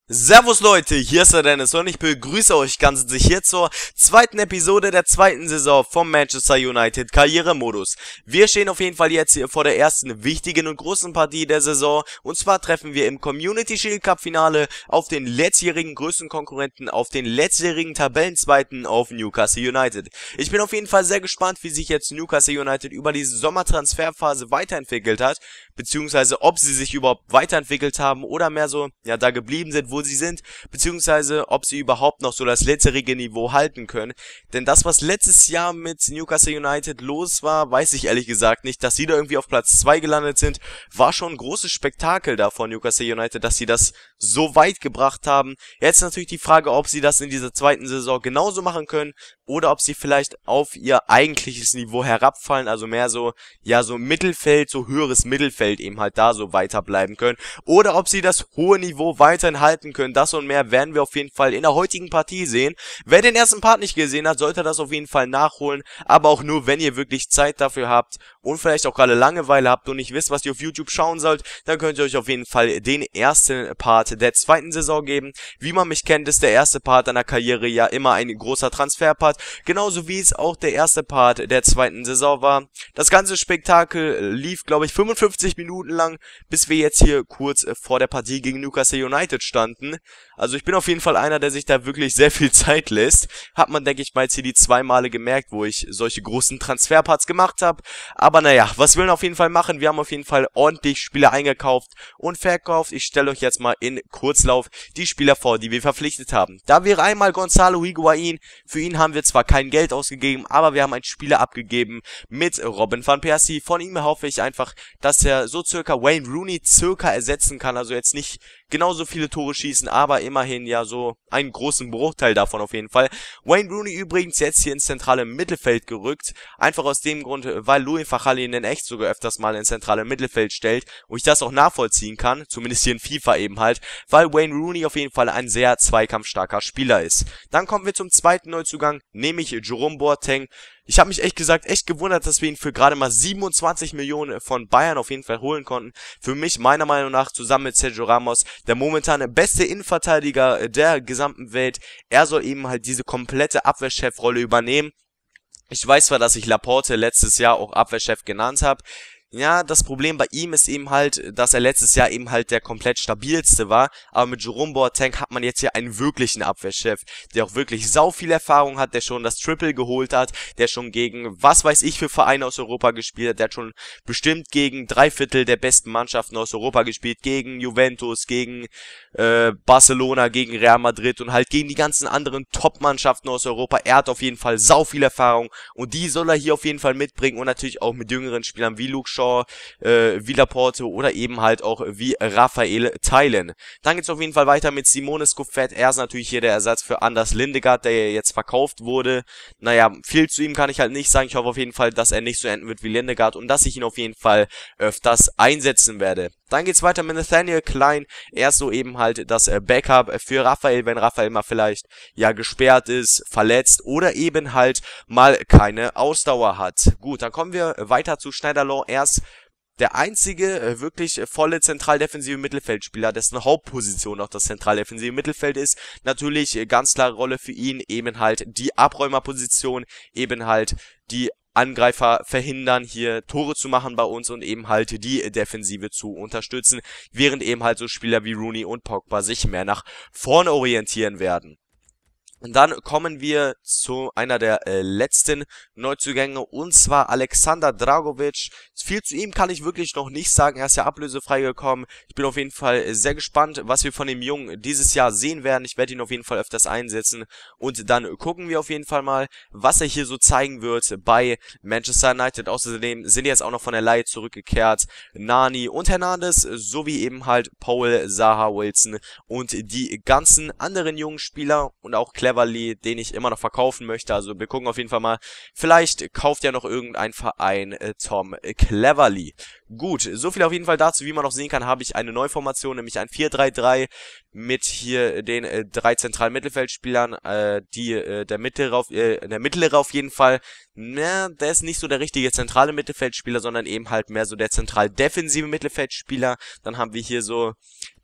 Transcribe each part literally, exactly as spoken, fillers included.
Servus Leute, hier ist der Dennis und ich begrüße euch ganz herzlich hier zur zweiten Episode der zweiten Saison vom Manchester United Karrieremodus. Wir stehen auf jeden Fall jetzt hier vor der ersten wichtigen und großen Partie der Saison, und zwar treffen wir im Community Shield Cup Finale auf den letztjährigen größten Konkurrenten, auf den letztjährigen Tabellenzweiten, auf Newcastle United. Ich bin auf jeden Fall sehr gespannt, wie sich jetzt Newcastle United über diese Sommertransferphase weiterentwickelt hat, beziehungsweise ob sie sich überhaupt weiterentwickelt haben oder mehr so, ja, da geblieben sind, wo sie sind, beziehungsweise ob sie überhaupt noch so das letztjährige Niveau halten können. Denn das, was letztes Jahr mit Newcastle United los war, weiß ich ehrlich gesagt nicht. Dass sie da irgendwie auf Platz zwei gelandet sind, war schon ein großes Spektakel da von Newcastle United, dass sie das so weit gebracht haben. Jetzt natürlich die Frage, ob sie das in dieser zweiten Saison genauso machen können oder ob sie vielleicht auf ihr eigentliches Niveau herabfallen, also mehr so, ja, so Mittelfeld, so höheres Mittelfeld eben halt da so weiterbleiben können, oder ob sie das hohe Niveau weiterhin halten können. Das und mehr werden wir auf jeden Fall in der heutigen Partie sehen. Wer den ersten Part nicht gesehen hat, sollte das auf jeden Fall nachholen, aber auch nur, wenn ihr wirklich Zeit dafür habt und vielleicht auch gerade Langeweile habt und nicht wisst, was ihr auf YouTube schauen sollt, dann könnt ihr euch auf jeden Fall den ersten Part der zweiten Saison geben. Wie man mich kennt, ist der erste Part einer Karriere ja immer ein großer Transferpart, genauso wie es auch der erste Part der zweiten Saison war. Das ganze Spektakel lief, glaube ich, fünfundfünfzig Minuten lang, bis wir jetzt hier kurz vor der Partie gegen Newcastle United standen. Also ich bin auf jeden Fall einer, der sich da wirklich sehr viel Zeit lässt. Hat man, denke ich mal, jetzt hier die zwei Male gemerkt, wo ich solche großen Transferparts gemacht habe. Aber naja, was will man auf jeden Fall machen? Wir haben auf jeden Fall ordentlich Spieler eingekauft und verkauft. Ich stelle euch jetzt mal in Kurzlauf die Spieler vor, die wir verpflichtet haben. Da wäre einmal Gonzalo Higuain. Für ihn haben wir zwar kein Geld ausgegeben, aber wir haben einen Spieler abgegeben mit Robin van Persie. Von ihm hoffe ich einfach, dass er so circa Wayne Rooney circa ersetzen kann. Also jetzt nicht genauso viele Tore schießen, aber immerhin ja so einen großen Bruchteil davon auf jeden Fall. Wayne Rooney übrigens jetzt hier ins zentrale Mittelfeld gerückt. Einfach aus dem Grund, weil Louis van Gaal ihn in echt sogar öfters mal ins zentrale Mittelfeld stellt. Und ich das auch nachvollziehen kann, zumindest hier in FIFA eben halt, weil Wayne Rooney auf jeden Fall ein sehr zweikampfstarker Spieler ist. Dann kommen wir zum zweiten Neuzugang, nämlich Jerome Boateng. Ich habe mich echt gesagt, echt gewundert, dass wir ihn für gerade mal siebenundzwanzig Millionen von Bayern auf jeden Fall holen konnten. Für mich, meiner Meinung nach, zusammen mit Sergio Ramos, der momentan beste Innenverteidiger der gesamten Welt. Er soll eben halt diese komplette Abwehrchefrolle übernehmen. Ich weiß zwar, dass ich Laporte letztes Jahr auch Abwehrchef genannt habe. Ja, das Problem bei ihm ist eben halt, dass er letztes Jahr eben halt der komplett stabilste war, aber mit Jerome Boateng hat man jetzt hier einen wirklichen Abwehrchef, der auch wirklich sau viel Erfahrung hat, der schon das Triple geholt hat, der schon gegen was weiß ich für Vereine aus Europa gespielt hat, der hat schon bestimmt gegen drei Viertel der besten Mannschaften aus Europa gespielt, gegen Juventus, gegen äh, Barcelona, gegen Real Madrid und halt gegen die ganzen anderen Top-Mannschaften aus Europa. Er hat auf jeden Fall sau viel Erfahrung und die soll er hier auf jeden Fall mitbringen und natürlich auch mit jüngeren Spielern wie Luke Shaw, Äh, wie Laporte oder eben halt auch wie Raphael Theilen. Dann geht's auf jeden Fall weiter mit Simone Scoffet. Er ist natürlich hier der Ersatz für Anders Lindegaard, der jetzt verkauft wurde. Naja, viel zu ihm kann ich halt nicht sagen. Ich hoffe auf jeden Fall, dass er nicht so enden wird wie Lindegaard und dass ich ihn auf jeden Fall öfters einsetzen werde. Dann geht's weiter mit Nathaniel Klein. Er ist so eben halt das Backup für Raphael, wenn Raphael mal vielleicht ja gesperrt ist, verletzt oder eben halt mal keine Ausdauer hat. Gut, dann kommen wir weiter zu Schneiderlin. Er ist der einzige äh, wirklich äh, volle zentraldefensive Mittelfeldspieler, dessen Hauptposition auch das zentraldefensive Mittelfeld ist. Natürlich äh, ganz klare Rolle für ihn, eben halt die Abräumerposition, eben halt die Angreifer verhindern, hier Tore zu machen bei uns und eben halt die Defensive zu unterstützen, während eben halt so Spieler wie Rooney und Pogba sich mehr nach vorne orientieren werden. Und dann kommen wir zu einer der äh, letzten Neuzugänge, und zwar Alexander Dragovic. Viel zu ihm kann ich wirklich noch nicht sagen, er ist ja ablösefrei gekommen. Ich bin auf jeden Fall äh, sehr gespannt, was wir von dem Jungen dieses Jahr sehen werden. Ich werde ihn auf jeden Fall öfters einsetzen und dann gucken wir auf jeden Fall mal, was er hier so zeigen wird bei Manchester United. Außerdem sind jetzt auch noch von der Leihe zurückgekehrt Nani und Hernandez, sowie eben halt Paul, Zaha, Wilson und die ganzen anderen jungen Spieler und auch Cleverly, den ich immer noch verkaufen möchte. Also wir gucken auf jeden Fall mal. Vielleicht kauft ja noch irgendein Verein äh, Tom Cleverly. Gut, so viel auf jeden Fall dazu. Wie man noch sehen kann, habe ich eine Neuformation, nämlich ein vier drei drei mit hier den äh, drei zentralen Mittelfeldspielern. Äh, die äh, der mittlere auf, äh, der mittlere auf jeden Fall. Na, der ist nicht so der richtige zentrale Mittelfeldspieler, sondern eben halt mehr so der zentral defensive Mittelfeldspieler. Dann haben wir hier so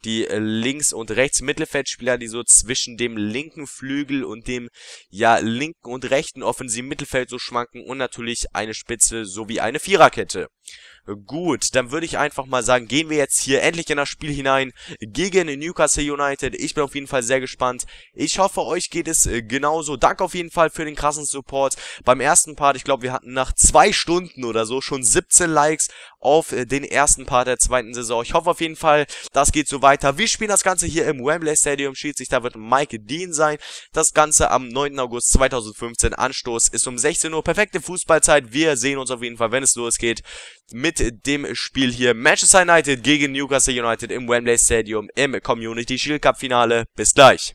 die äh, Links- und Rechts-Mittelfeldspieler, die so zwischen dem linken Flügel und dem, ja, linken und rechten offensiven Mittelfeld so schwanken und natürlich eine Spitze sowie eine Viererkette. Gut, dann würde ich einfach mal sagen, gehen wir jetzt hier endlich in das Spiel hinein gegen Newcastle United. Ich bin auf jeden Fall sehr gespannt. Ich hoffe, euch geht es äh, genauso. Danke auf jeden Fall für den krassen Support. Beim ersten Part, ich glaube, wir hatten nach zwei Stunden oder so schon siebzehn Likes auf äh, den ersten Part der zweiten Saison. Ich hoffe auf jeden Fall, das geht so weiter. Wir spielen das Ganze hier im Wembley Stadium. Schiedsrichter wird Mike Dean sein. Das Ganze am neunten August zweitausendfünfzehn. Anstoß ist um sechzehn Uhr. Perfekte Fußballzeit. Wir sehen uns auf jeden Fall, wenn es losgeht, mit dem Spiel hier Manchester United gegen Newcastle United im Wembley Stadium im Community Shield Cup Finale. Bis gleich.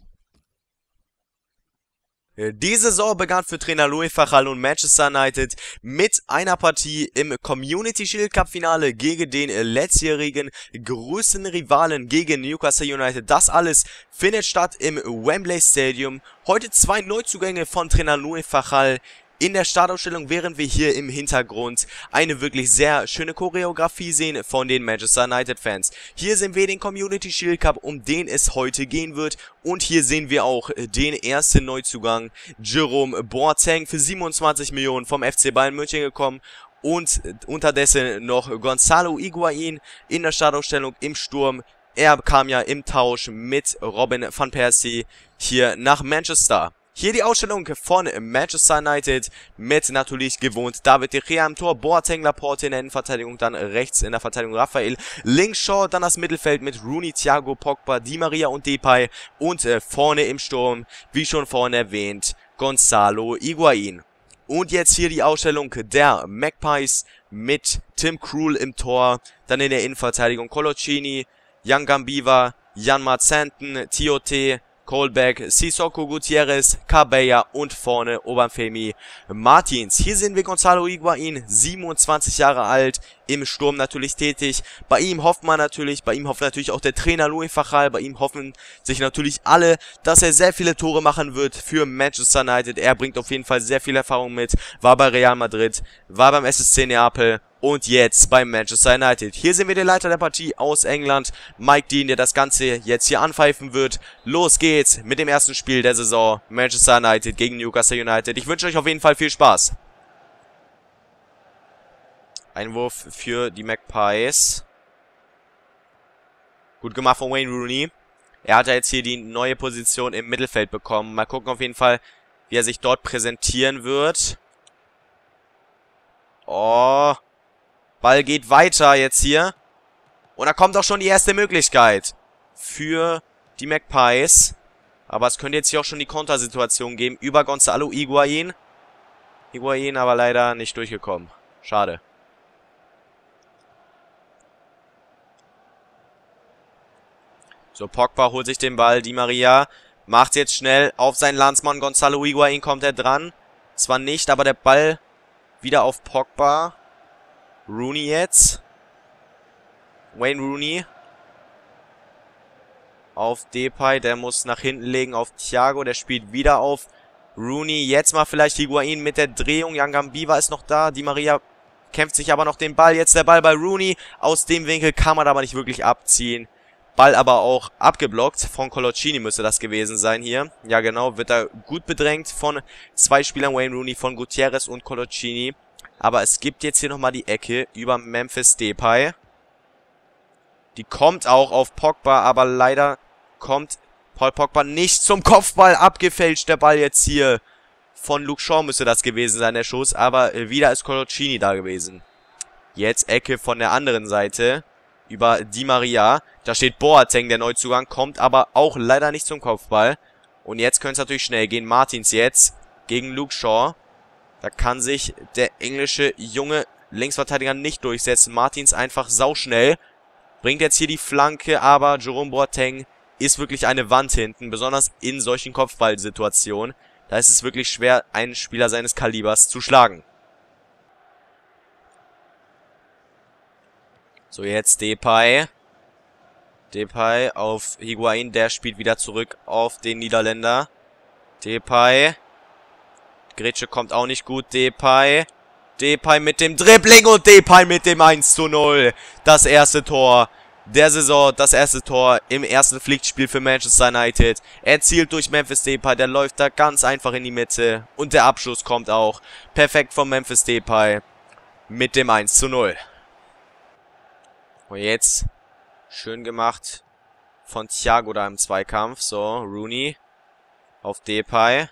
Die Saison begann für Trainer Louis van Gaal und Manchester United mit einer Partie im Community Shield Cup Finale gegen den letztjährigen größten Rivalen gegen Newcastle United. Das alles findet statt im Wembley Stadium. Heute zwei Neuzugänge von Trainer Louis van Gaal in der Startaufstellung, während wir hier im Hintergrund eine wirklich sehr schöne Choreografie sehen von den Manchester United Fans. Hier sehen wir den Community Shield Cup, um den es heute gehen wird. Und hier sehen wir auch den ersten Neuzugang, Jerome Boateng, für siebenundzwanzig Millionen vom F C Bayern München gekommen. Und unterdessen noch Gonzalo Higuaín in der Startaufstellung im Sturm. Er kam ja im Tausch mit Robin van Persie hier nach Manchester. Hier die Ausstellung von Manchester United mit natürlich gewohnt David De Gea im Tor, Boateng, Laporte in der Innenverteidigung, dann rechts in der Verteidigung Raphael, links Shaw, dann das Mittelfeld mit Rooney, Thiago, Pogba, Di Maria und Depay und äh, vorne im Sturm, wie schon vorhin erwähnt, Gonzalo Higuaín. Und jetzt hier die Ausstellung der Magpies mit Tim Krul im Tor, dann in der Innenverteidigung Coloccini, Jan Gambiva, Jan Marzenten, Tiote, Colbeck, Sissoko Gutierrez, Cabella und vorne Obafemi Martins. Hier sehen wir Gonzalo Higuaín, siebenundzwanzig Jahre alt, im Sturm natürlich tätig. Bei ihm hofft man natürlich, bei ihm hofft natürlich auch der Trainer Louis van Gaal, bei ihm hoffen sich natürlich alle, dass er sehr viele Tore machen wird für Manchester United. Er bringt auf jeden Fall sehr viel Erfahrung mit, war bei Real Madrid, war beim S S C Neapel und jetzt bei Manchester United. Hier sehen wir den Leiter der Partie aus England, Mike Dean, der das Ganze jetzt hier anpfeifen wird. Los geht's mit dem ersten Spiel der Saison, Manchester United gegen Newcastle United. Ich wünsche euch auf jeden Fall viel Spaß. Einwurf für die Magpies. Gut gemacht von Wayne Rooney. Er hat ja jetzt hier die neue Position im Mittelfeld bekommen. Mal gucken auf jeden Fall, wie er sich dort präsentieren wird. Oh, Ball geht weiter jetzt hier. Und da kommt auch schon die erste Möglichkeit für die Magpies. Aber es könnte jetzt hier auch schon die Kontersituation geben über Gonzalo Higuaín. Higuaín aber leider nicht durchgekommen. Schade. So, Pogba holt sich den Ball. Di Maria macht jetzt schnell auf seinen Landsmann. Gonzalo Higuaín kommt er dran. Zwar nicht, aber der Ball wieder auf Pogba. Rooney jetzt. Wayne Rooney. Auf Depay, der muss nach hinten legen auf Thiago. Der spielt wieder auf Rooney. Jetzt mal vielleicht Higuaín mit der Drehung. Jan Gambiva ist noch da. Di Maria kämpft sich aber noch den Ball. Jetzt der Ball bei Rooney. Aus dem Winkel kann man aber nicht wirklich abziehen. Ball aber auch abgeblockt. Von Coloccini müsste das gewesen sein hier. Ja genau, wird da gut bedrängt von zwei Spielern, Wayne Rooney, von Gutierrez und Coloccini. Aber es gibt jetzt hier nochmal die Ecke über Memphis Depay. Die kommt auch auf Pogba, aber leider kommt Paul Pogba nicht zum Kopfball. Abgefälscht der Ball jetzt hier. Von Luke Shaw müsste das gewesen sein, der Schuss. Aber wieder ist Coloccini da gewesen. Jetzt Ecke von der anderen Seite. Über Di Maria. Da steht Boateng, der Neuzugang, kommt aber auch leider nicht zum Kopfball. Und jetzt könnte es natürlich schnell gehen. Martins jetzt gegen Luke Shaw. Da kann sich der englische junge Linksverteidiger nicht durchsetzen. Martins einfach sauschnell. Bringt jetzt hier die Flanke, aber Jerome Boateng ist wirklich eine Wand hinten. Besonders in solchen Kopfballsituationen. Da ist es wirklich schwer, einen Spieler seines Kalibers zu schlagen. So, jetzt Depay. Depay auf Higuaín, der spielt wieder zurück auf den Niederländer. Depay. Grätsche kommt auch nicht gut. Depay. Depay mit dem Dribbling und Depay mit dem eins zu null. Das erste Tor der Saison. Das erste Tor im ersten Pflichtspiel für Manchester United. Erzielt durch Memphis Depay. Der läuft da ganz einfach in die Mitte. Und der Abschluss kommt auch perfekt von Memphis Depay mit dem eins zu null. Und jetzt schön gemacht von Thiago da im Zweikampf. So, Rooney auf Depay.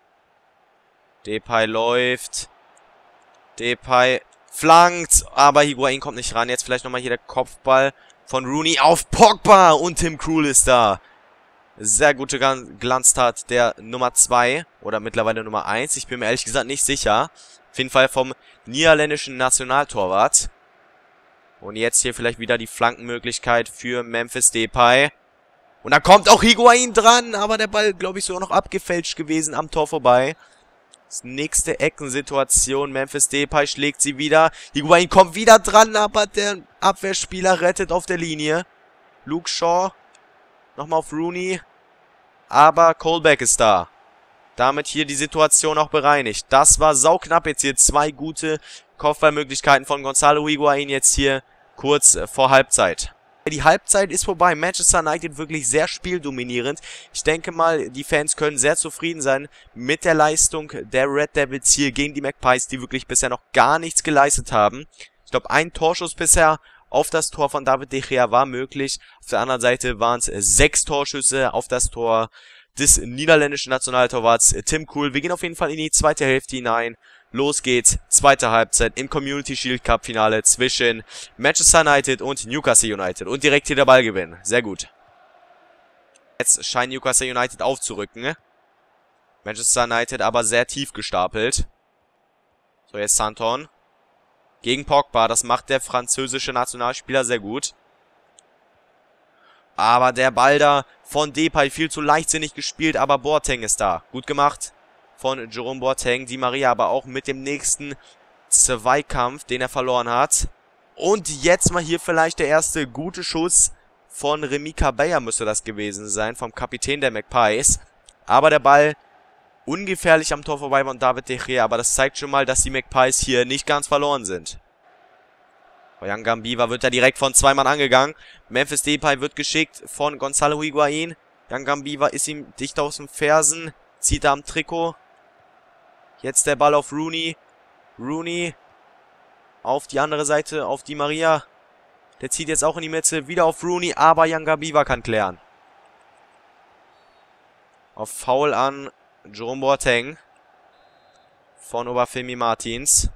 Depay läuft. Depay flankt, aber Higuain kommt nicht ran. Jetzt vielleicht nochmal hier der Kopfball von Rooney auf Pogba und Tim Krul ist da. Sehr gute Glanztat der Nummer zwei oder mittlerweile Nummer eins. Ich bin mir ehrlich gesagt nicht sicher. Auf jeden Fall vom niederländischen Nationaltorwart. Und jetzt hier vielleicht wieder die Flankenmöglichkeit für Memphis Depay. Und da kommt auch Higuain dran, aber der Ball, glaube ich, sogar noch abgefälscht gewesen am Tor vorbei. Das nächste Eckensituation. Memphis Depay schlägt sie wieder. Higuain kommt wieder dran, aber der Abwehrspieler rettet auf der Linie. Luke Shaw. Nochmal auf Rooney. Aber Colback ist da. Damit hier die Situation auch bereinigt. Das war sauknapp jetzt hier. Zwei gute Kopfballmöglichkeiten von Gonzalo Higuain jetzt hier kurz vor Halbzeit. Die Halbzeit ist vorbei. Manchester United wirklich sehr spieldominierend. Ich denke mal, die Fans können sehr zufrieden sein mit der Leistung der Red Devils hier gegen die Magpies, die wirklich bisher noch gar nichts geleistet haben. Ich glaube, ein Torschuss bisher auf das Tor von David De Gea war möglich. Auf der anderen Seite waren es sechs Torschüsse auf das Tor des niederländischen Nationaltorwarts Tim Krul. Wir gehen auf jeden Fall in die zweite Hälfte hinein. Los geht's, zweite Halbzeit im Community Shield Cup Finale zwischen Manchester United und Newcastle United. Und direkt hier der Ballgewinn. Sehr gut. Jetzt scheint Newcastle United aufzurücken. Manchester United aber sehr tief gestapelt. So, jetzt Santon. Gegen Pogba. Das macht der französische Nationalspieler sehr gut. Aber der Ball da von Depay viel zu leichtsinnig gespielt. Aber Boateng ist da. Gut gemacht von Jerome Boateng. Di Maria aber auch mit dem nächsten Zweikampf, den er verloren hat. Und jetzt mal hier vielleicht der erste gute Schuss von Remy Cabella müsste das gewesen sein, vom Kapitän der Magpies. Aber der Ball ungefährlich am Tor vorbei von David De Gea. Aber das zeigt schon mal, dass die Magpies hier nicht ganz verloren sind. Yangambiwa wird da direkt von zwei Mann angegangen. Memphis Depay wird geschickt von Gonzalo Higuain. Yangambiwa ist ihm dicht aus den Fersen. Zieht er am Trikot. Jetzt der Ball auf Rooney. Rooney auf die andere Seite, auf Di Maria. Der zieht jetzt auch in die Mitte. Wieder auf Rooney, aber Yangambiwa kann klären. Auf Foul an Jerome Boateng von Obafemi Martins.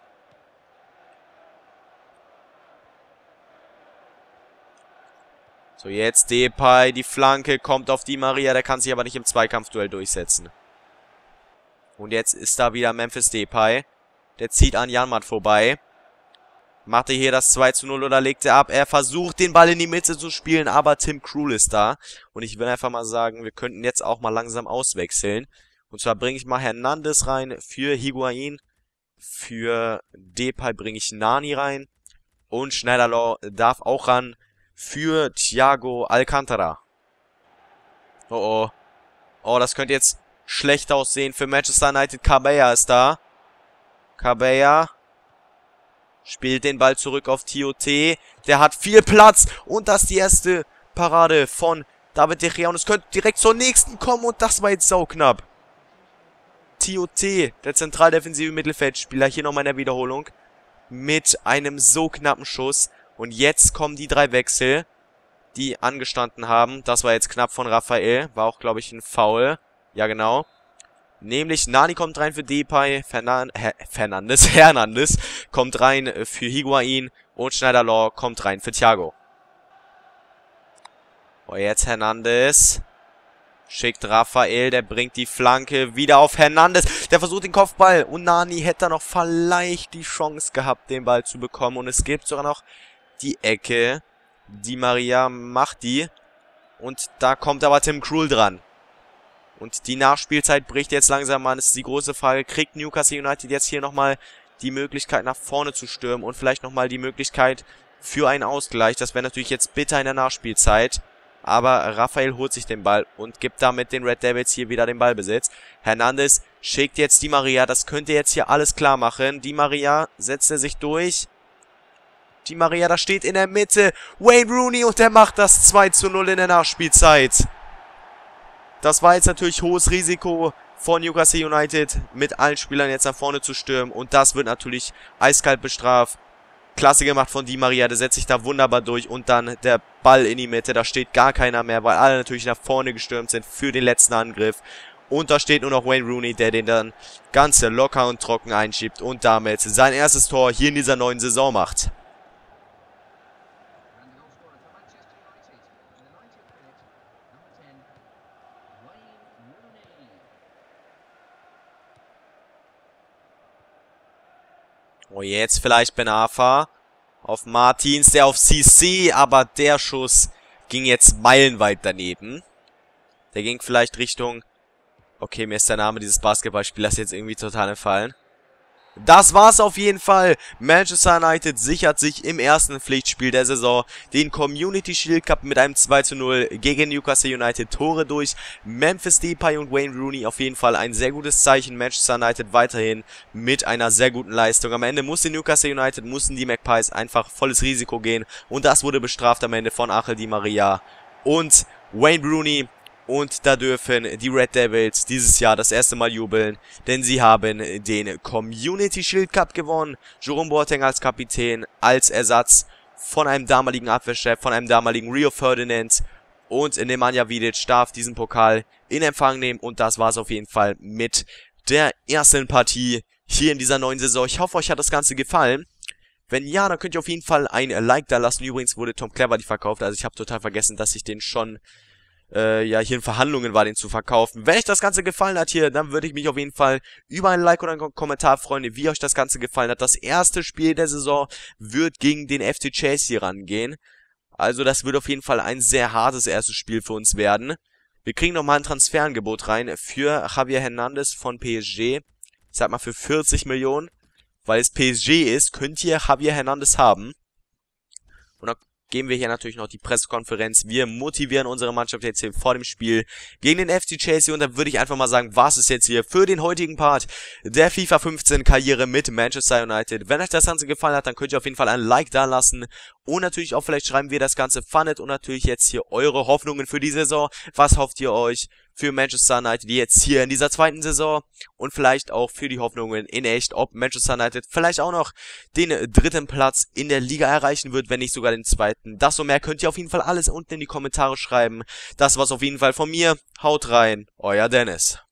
So, jetzt Depay, die Flanke kommt auf Di Maria, der kann sich aber nicht im Zweikampfduell durchsetzen. Und jetzt ist da wieder Memphis Depay. Der zieht an Janmaat vorbei. Macht er hier das zwei zu null oder legt er ab? Er versucht den Ball in die Mitte zu spielen, aber Tim Krul ist da. Und ich will einfach mal sagen, wir könnten jetzt auch mal langsam auswechseln. Und zwar bringe ich mal Hernandez rein für Higuain. Für Depay bringe ich Nani rein. Und Schneiderlin darf auch ran für Thiago Alcantara. Oh oh. Oh, das könnte jetzt schlecht aussehen für Manchester United. Cabella ist da. Cabella spielt den Ball zurück auf T O T. Der hat viel Platz. Und das ist die erste Parade von David De Gea. Und es könnte direkt zur nächsten kommen. Und das war jetzt sauknapp. T O T, der zentraldefensive Mittelfeldspieler. Hier nochmal in der Wiederholung. Mit einem so knappen Schuss. Und jetzt kommen die drei Wechsel, die angestanden haben. Das war jetzt knapp von Raphael. War auch, glaube ich, ein Foul. Ja, genau. Nämlich Nani kommt rein für Depay. Fernan Her Fernandes. Hernandez kommt rein für Higuain. Und Schneiderlin kommt rein für Thiago. Oh, jetzt Hernandez. Schickt Raphael. Der bringt die Flanke wieder auf Hernandez. Der versucht den Kopfball. Und Nani hätte da noch vielleicht die Chance gehabt, den Ball zu bekommen. Und es gibt sogar noch die Ecke. Di Maria macht die. Und da kommt aber Tim Krul dran. Und die Nachspielzeit bricht jetzt langsam an. Das ist die große Frage. Kriegt Newcastle United jetzt hier nochmal die Möglichkeit nach vorne zu stürmen? Und vielleicht nochmal die Möglichkeit für einen Ausgleich. Das wäre natürlich jetzt bitter in der Nachspielzeit. Aber Raphael holt sich den Ball und gibt damit den Red Devils hier wieder den Ballbesitz. Hernandez schickt jetzt Di Maria. Das könnte jetzt hier alles klar machen. Di Maria setzt er sich durch. Die Maria, da steht in der Mitte Wayne Rooney und der macht das zwei zu null in der Nachspielzeit. Das war jetzt natürlich hohes Risiko von Newcastle United, mit allen Spielern jetzt nach vorne zu stürmen. Und das wird natürlich eiskalt bestraft. Klasse gemacht von Di Maria, der setzt sich da wunderbar durch. Und dann der Ball in die Mitte, da steht gar keiner mehr, weil alle natürlich nach vorne gestürmt sind für den letzten Angriff. Und da steht nur noch Wayne Rooney, der den dann ganz locker und trocken einschiebt und damit sein erstes Tor hier in dieser neuen Saison macht. Oh, jetzt vielleicht Ben Arfa auf Martins, der auf C C, aber der Schuss ging jetzt meilenweit daneben. Der ging vielleicht Richtung... Okay, mir ist der Name dieses Basketballspielers jetzt irgendwie total entfallen. Das war's auf jeden Fall. Manchester United sichert sich im ersten Pflichtspiel der Saison den Community Shield Cup mit einem zwei zu null gegen Newcastle United. Tore durch Memphis Depay und Wayne Rooney. Auf jeden Fall ein sehr gutes Zeichen. Manchester United weiterhin mit einer sehr guten Leistung. Am Ende musste Newcastle United, mussten die Magpies einfach volles Risiko gehen. Und das wurde bestraft am Ende von Ángel Di María und Wayne Rooney. Und da dürfen die Red Devils dieses Jahr das erste Mal jubeln, denn sie haben den Community Shield Cup gewonnen. Jerome Boateng als Kapitän, als Ersatz von einem damaligen Abwehrchef, von einem damaligen Rio Ferdinand. Und Nemanja Vidic darf diesen Pokal in Empfang nehmen. Und das war es auf jeden Fall mit der ersten Partie hier in dieser neuen Saison. Ich hoffe, euch hat das Ganze gefallen. Wenn ja, dann könnt ihr auf jeden Fall ein Like da lassen. Übrigens wurde Tom Cleverley verkauft, also ich habe total vergessen, dass ich den schon... Äh, ja, hier in Verhandlungen war, den zu verkaufen. Wenn euch das Ganze gefallen hat hier, dann würde ich mich auf jeden Fall über ein Like oder einen Kommentar freuen, wie euch das Ganze gefallen hat. Das erste Spiel der Saison wird gegen den F C Chelsea hier rangehen. Also das wird auf jeden Fall ein sehr hartes erstes Spiel für uns werden. Wir kriegen nochmal ein Transferangebot rein für Javier Hernandez von P S G. Ich sag mal für vierzig Millionen. Weil es P S G ist, könnt ihr Javier Hernandez haben. Und dann geben wir hier natürlich noch die Pressekonferenz. Wir motivieren unsere Mannschaft jetzt hier vor dem Spiel gegen den F C Chelsea. Und dann würde ich einfach mal sagen, was ist jetzt hier für den heutigen Part der FIFA fünfzehn Karriere mit Manchester United. Wenn euch das Ganze gefallen hat, dann könnt ihr auf jeden Fall ein Like da lassen. Und natürlich auch vielleicht schreiben, wie ihr das Ganze fandet. Und natürlich jetzt hier eure Hoffnungen für die Saison. Was hofft ihr euch für Manchester United jetzt hier in dieser zweiten Saison? Und vielleicht auch für die Hoffnungen in echt, ob Manchester United vielleicht auch noch den dritten Platz in der Liga erreichen wird, wenn nicht sogar den zweiten. Das und mehr könnt ihr auf jeden Fall alles unten in die Kommentare schreiben. Das war's auf jeden Fall von mir. Haut rein, euer Dennis.